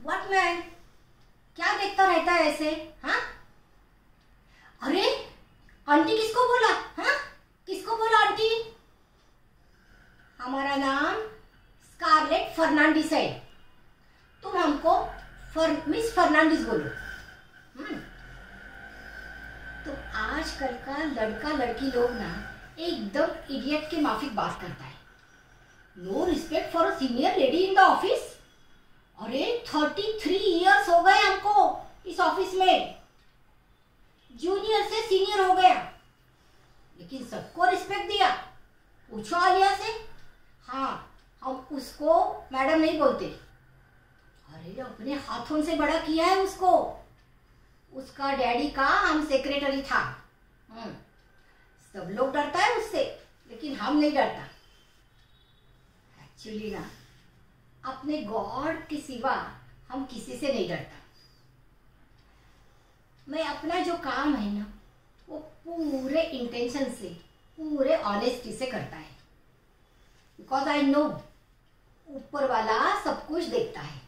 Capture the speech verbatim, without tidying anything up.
What man, क्या देखता रहता है ऐसे? हाँ, अरे आंटी किसको बोला? हाँ, किसको बोला आंटी? हमारा नाम स्कारलेट फर्नांडिस है, तुम हमको फर, मिस फर्नांडिस बोलो। हम्म तो आजकल का लड़का लड़की लोग ना एकदम इडियट के माफिक बात करता है। No respect for a senior lady in the office. अरे थर्टी थ्री इयर्स हो गए हमको इस ऑफिस में, जूनियर से सीनियर हो गया, लेकिन सबको रिस्पेक्ट दिया। पूछो आलिया से। हाँ, हम उसको मैडम नहीं बोलते। अरे अपने हाथों से बड़ा किया है उसको। उसका डैडी का हम सेक्रेटरी था। सब लोग डरता है उससे, लेकिन हम नहीं डरता। एक्चुअली ना, अपने गॉड के सिवा हम किसी से नहीं डरता। मैं अपना जो काम है ना, वो पूरे इंटेंशन से, पूरे ऑनेस्टी से करता है। बिकॉज आई नो ऊपर वाला सब कुछ देखता है।